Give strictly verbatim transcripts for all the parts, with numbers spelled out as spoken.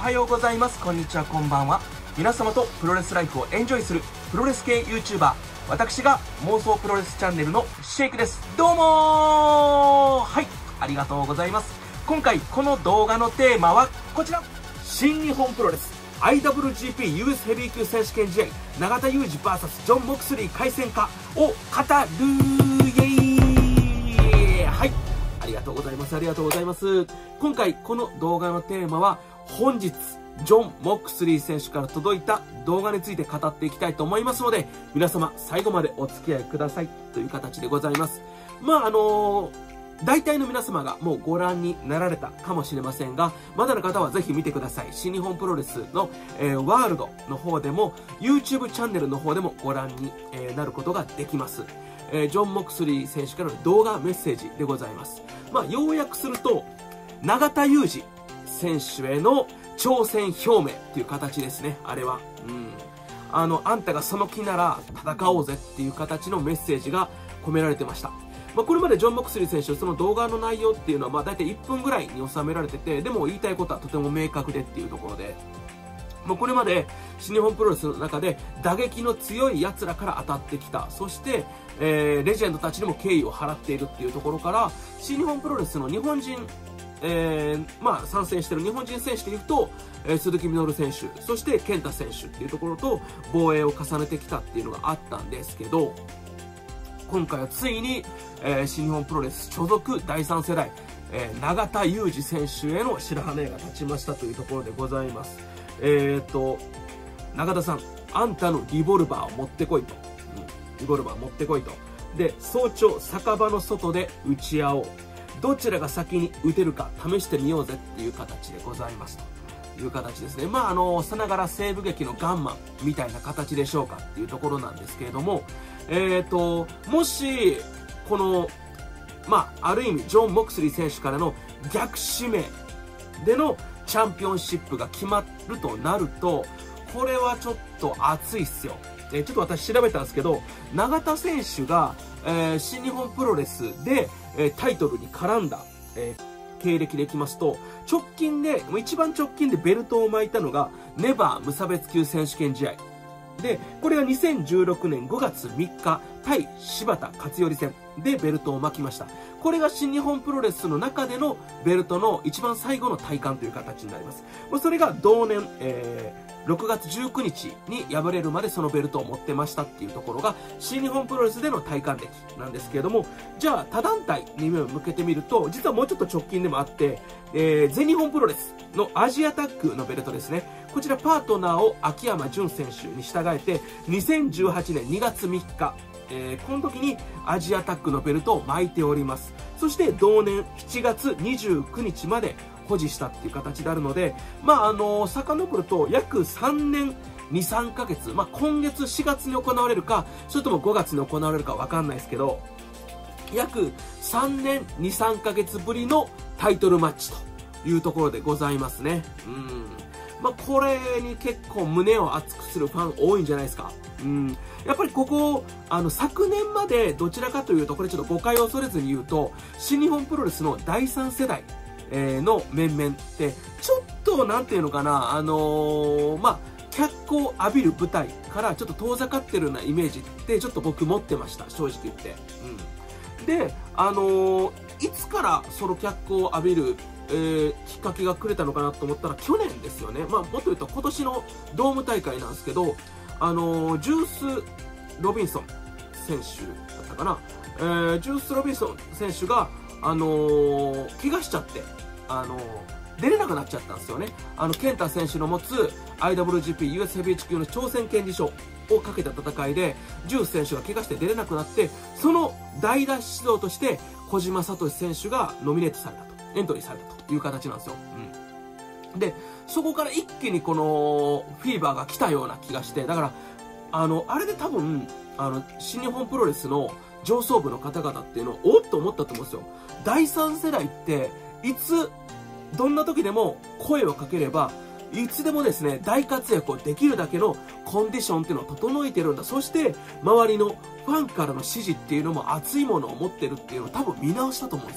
はようございます。こんにちは、こんばんは。皆様とプロレスライフをエンジョイするプロレス系 YouTuber、私が妄想プロレスチャンネルのシェイクです。どうもー、はい、ありがとうございます。今回この動画のテーマはこちら。新日本プロレス アイダブリュージーピー ユーエス ヘビー級選手権試合、永田裕二 ブイエス ジョン・モクスリー開戦かを語るイエーイ。はい、ありがとうございます。ありがとうございます。今回この動画のテーマは、本日ジョン・モクスリー選手から届いた動画について語っていきたいと思いますので、皆様最後までお付き合いくださいという形でございます。まああのー大体の皆様がもうご覧になられたかもしれませんが、まだの方はぜひ見てください。新日本プロレスの、えー、ワールドの方でも YouTube チャンネルの方でもご覧に、えー、なることができます。えー、ジョン・モクスリー選手からの動画メッセージでございます。まあ要約すると、永田裕二選手への挑戦表明っていう形ですね。あれは、うん、あのあんたがその気なら戦おうぜっていう形のメッセージが込められてました。まあこれまでジョン・モクスリー選手、その動画の内容っていうのはまあ大体いっぷんぐらいに収められてて、でも言いたいことはとても明確でっていうところで、もうこれまで新日本プロレスの中で打撃の強い奴らから当たってきた、そして、えー、レジェンドたちにも敬意を払っているっていうところから、新日本プロレスの日本人、えー、まあ参戦している日本人選手でいうと、えー、鈴木みのる選手、そして健太選手っていうところと防衛を重ねてきたっていうのがあったんですけど、今回はついに、えー、新日本プロレス所属だいさん世代、えー、永田裕二選手への白羽が立ちましたというところでございます。えーと、永田さん、あんたのリボルバーを持ってこいと。うん、リボルバー持ってこいと。で、早朝、酒場の外で打ち合おう。どちらが先に打てるか試してみようぜっていう形でございますという形ですね。まあ、あの、さながら西部劇のガンマンみたいな形でしょうかっていうところなんですけれども、えーと、もし、この、まあ、ある意味、ジョン・モクスリー選手からの逆指名でのチャンピオンシップが決まるとなると、これはちょっと熱いっすよ。えー、ちょっと私調べたんですけど、永田選手が、えー、新日本プロレスで、えー、タイトルに絡んだ、えー、経歴でいきますと、直近で、一番直近でベルトを巻いたのが、ネバー無差別級選手権試合。で、これがにせんじゅうろくねんごがつみっか、対柴田勝頼戦でベルトを巻きました。これが新日本プロレスの中でのベルトの一番最後の体感という形になります。それが同年、えー、ろくがつじゅうくにちに敗れるまでそのベルトを持ってましたっていうところが新日本プロレスでの体感歴なんですけれども、じゃあ他団体に目を向けてみると、実はもうちょっと直近でもあって、えー、全日本プロレスのアジアタッグのベルトですね。こちらパートナーを秋山純選手に従えてにせんじゅうはちねんにがつみっか、えー、この時にアジアタッグのベルトを巻いております。そして同年しちがつにじゅうくにちまで保持したっていう形であるので、まああのー、遡ると約さんねんに、さんかげつ、まあ今月しがつに行われるか、それともごがつに行われるかわかんないですけど、約さんねんに、さんかげつぶりのタイトルマッチというところでございますね。うん。まあ、これに結構胸を熱くするファン多いんじゃないですか。うん。やっぱりここ、あの、昨年までどちらかというと、これちょっと誤解を恐れずに言うと、新日本プロレスのだいさん世代、えー、の面々って、ちょっと、なんていうのかな、あのー、まあ、脚光を浴びる舞台からちょっと遠ざかってるようなイメージって、ちょっと僕持ってました。正直言って。うん。で、あのー、いつからその脚光を浴びるえー、きっかけがくれたのかなと思ったら去年ですよね。まあ、もっと言うと今年のドーム大会なんですけど、あのー、ジュース・ロビンソン選手だったかな。えー、ジュース・ロビンソン選手が、あのー、怪我しちゃって、あのー、出れなくなっちゃったんですよね。あの、健太選手の持つ アイダブリュージーピー ユーエス ヘビー級の挑戦権利書をかけた戦いで、ジュース選手が怪我して出れなくなって、その代打指導として小島聡選手がノミネートされたと。エントリーされたという形なんですよ。うん。で、そこから一気にこのフィーバーが来たような気がして、だから、あの、あれで多分、あの、新日本プロレスの上層部の方々っていうのを、おっと思ったと思うんですよ。だいさん世代って、いつ、どんな時でも声をかければ、いつでもですね、大活躍をできるだけのコンディションっていうのを整えてるんだ。そして、周りのファンからの支持っていうのも熱いものを持ってるっていうのを多分見直したと思うんですよ。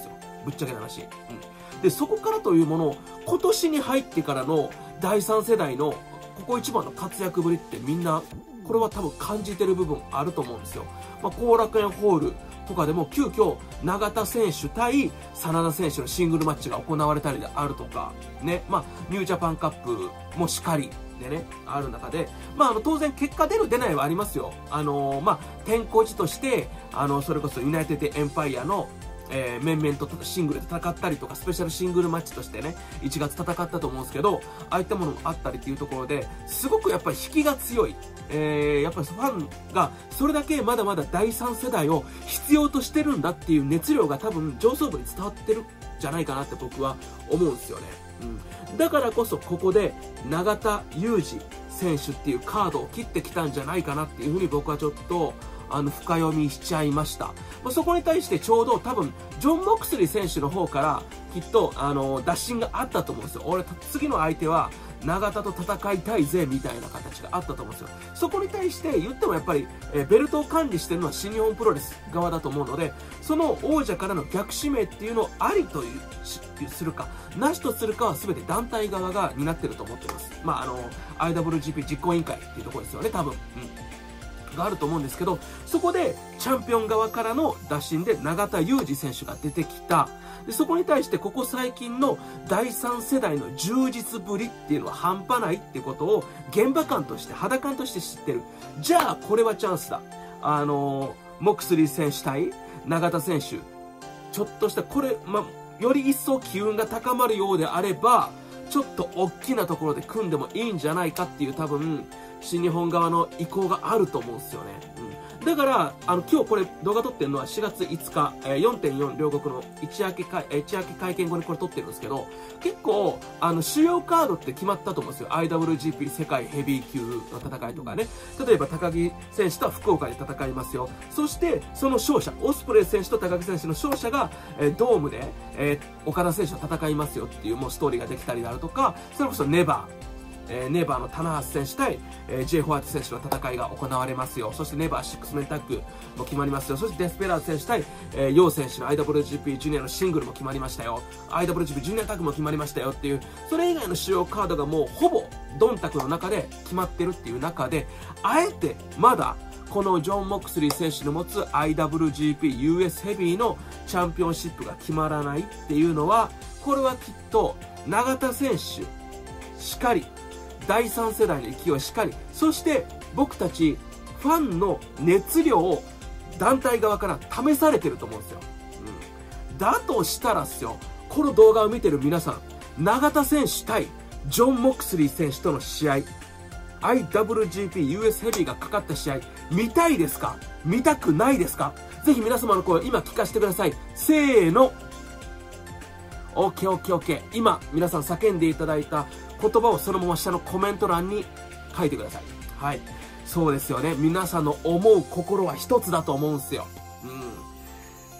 ぶっちゃけな話。うん。で、そこからというものを、今年に入ってからのだいさん世代の、ここ一番の活躍ぶりってみんな、これは多分感じてる部分あると思うんですよ。まあ、後楽園ホールとかでも急遽、永田選手対真田選手のシングルマッチが行われたりであるとか、ね、まあ、ニュージャパンカップもしかりでね、ある中で、まあ、あの、当然結果出る出ないはありますよ。あのー、まあ、天候時として、あの、それこそユナイテッドエンパイアの、えー、面々とシングルで戦ったりとか、スペシャルシングルマッチとしてね、いちがつ戦ったと思うんですけど、ああいったものもあったりっていうところで、すごくやっぱり引きが強い。えー、やっぱりファンが、それだけまだまだだいさん世代を必要としてるんだっていう熱量が多分上層部に伝わってるんじゃないかなって僕は思うんですよね。うん。だからこそここで、永田裕二選手っていうカードを切ってきたんじゃないかなっていうふうに僕はちょっと、あの、深読みしちゃいました。まあ、そこに対してちょうど多分、ジョン・モクスリー選手の方から、きっと、あの、打診があったと思うんですよ。俺、次の相手は、永田と戦いたいぜ、みたいな形があったと思うんですよ。そこに対して言ってもやっぱり、えー、ベルトを管理してるのは新日本プロレス側だと思うので、その王者からの逆指名っていうのをありというし、するか、なしとするかは全て団体側が担ってると思ってます。まあ、あの、アイダブリュージーピー 実行委員会っていうところですよね、多分。うん。があると思うんですけど、そこでチャンピオン側からの打診で永田裕二選手が出てきた。で、そこに対してここ最近のだいさん世代の充実ぶりっていうのは半端ないっていうことを現場感として、肌感として知ってる。じゃあ、これはチャンスだ。あの、モクスリー選手対永田選手。ちょっとしたこれ、ま、より一層機運が高まるようであれば、ちょっと大きなところで組んでもいいんじゃないかっていう多分、新日本側の意向があると思うんですよね。うん。だから、あの、今日これ動画撮ってるのはしがついつか、えー、よんてんよん 両国の一夜明け会、一夜明け会見後にこれ撮ってるんですけど、結構、あの、主要カードって決まったと思うんですよ。アイダブリュージーピー 世界ヘビー級の戦いとかね。例えば高木選手とは福岡で戦いますよ。そして、その勝者、オスプレイ選手と高木選手の勝者が、えー、ドームで、えー、岡田選手と戦いますよっていうもうストーリーができたりであるとか、それこそネバー。えー、ネバーの棚橋選手対、えー、ジェイ・ホワイト選手の戦いが行われますよ。そしてネバーシックスメンタッグも決まりますよ。そしてデスペラーズ選手対、えー、ヨウ選手の アイダブリュージーピー ジュニアのシングルも決まりましたよ。アイダブリュージーピー ジュニアタッグも決まりましたよっていう、それ以外の主要カードがもうほぼドンタクの中で決まってるっていう中で、あえてまだこのジョン・モクスリー選手の持つ アイダブリュージーピー ユーエス ヘビーのチャンピオンシップが決まらないっていうのは、これはきっと永田選手しかり、だいさん世代の勢いしかり、そして僕たちファンの熱量を団体側から試されてると思うんですよ。うん。だとしたらっすよ、この動画を見てる皆さん、永田選手対ジョン・モクスリー選手との試合、アイダブリュージーピー ユーエス ヘビーがかかった試合、見たいですか？見たくないですか？ぜひ皆様の声、今聞かせてください。せーの。オッケーオッケーオッケー。今、皆さん叫んでいただいた言葉をそのまま下のコメント欄に書いてください。はい。そうですよね。皆さんの思う心は一つだと思うんですよ。うん。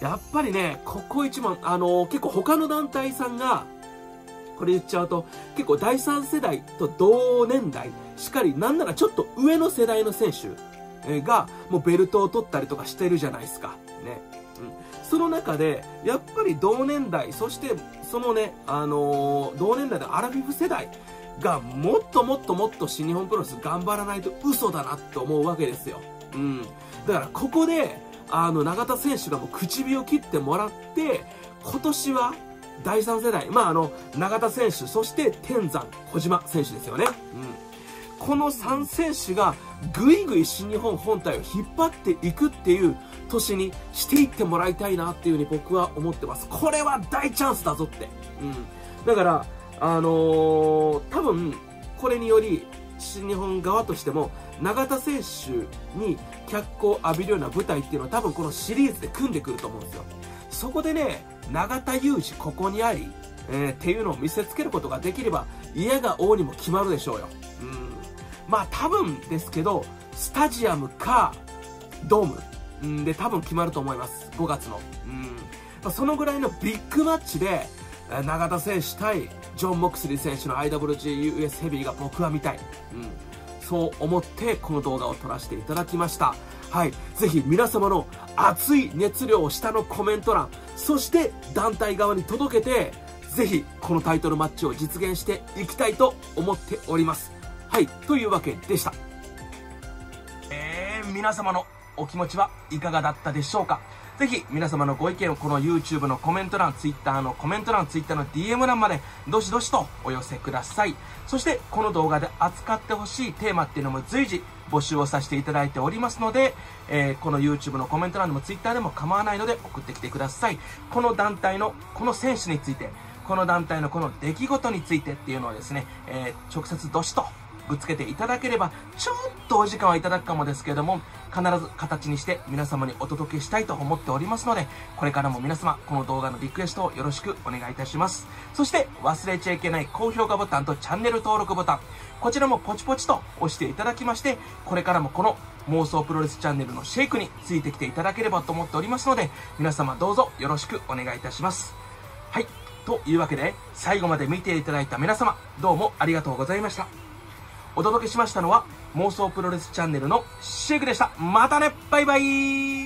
やっぱりね、ここ一番、あのー、結構他の団体さんが、これ言っちゃうと、結構だいさん世代と同年代、しかり、なんならちょっと上の世代の選手が、もうベルトを取ったりとかしてるじゃないですか。ね。うん。その中で、やっぱり同年代、そして、そのね、あのー、同年代のアラフィフ世代が、もっともっともっと新日本プロレス頑張らないと嘘だなって思うわけですよ。うん。だから、ここで、あの、永田選手がもう唇を切ってもらって、今年は、だいさん世代、まあ、あの、永田選手、そして天山、小島選手ですよね。うん。このさん選手が、ぐいぐい新日本本体を引っ張っていくっていう年にしていってもらいたいなっていうふうに僕は思ってます。これは大チャンスだぞって。うん。だから、あのー、多分、これにより、新日本側としても、永田選手に脚光を浴びるような舞台っていうのは多分このシリーズで組んでくると思うんですよ。そこでね、永田裕二ここにあり、えー、っていうのを見せつけることができれば、嫌が王にも決まるでしょうよ。うん。まあ多分ですけど、スタジアムか、ドーム、うん、で多分決まると思います。ごがつの。うん。まあ、そのぐらいのビッグマッチで、永田選手対ジョン・モクスリー選手の アイダブリュージー ユーエス ヘビーが僕は見たい。うん。 そう思ってこの動画を撮らせていただきました。はい。ぜひ皆様の熱い熱量を下のコメント欄、そして団体側に届けて、ぜひこのタイトルマッチを実現していきたいと思っております。はい。というわけでした。 えー、皆様のお気持ちはいかがだったでしょうか。ぜひ皆様のご意見をこの YouTube のコメント欄、Twitter のコメント欄、Twitter の ディーエム 欄までどしどしとお寄せください。そしてこの動画で扱ってほしいテーマっていうのも随時募集をさせていただいておりますので、えー、この YouTube のコメント欄でも Twitter でも構わないので送ってきてください。この団体のこの選手について、この団体のこの出来事についてっていうのをですね、えー、直接どしとぶつけていただければ、ちょっとお時間はいただくかもですけれども、必ず形にして皆様にお届けしたいと思っておりますので、これからも皆様、この動画のリクエストをよろしくお願いいたします。そして忘れちゃいけない高評価ボタンとチャンネル登録ボタン、こちらもポチポチと押していただきまして、これからもこの妄想プロレスチャンネルのシェイクについてきていただければと思っておりますので、皆様どうぞよろしくお願いいたします。はい。というわけで、最後まで見ていただいた皆様、どうもありがとうございました。お届けしましたのは妄想プロレスチャンネルのシェイクでした。またね、バイバイ。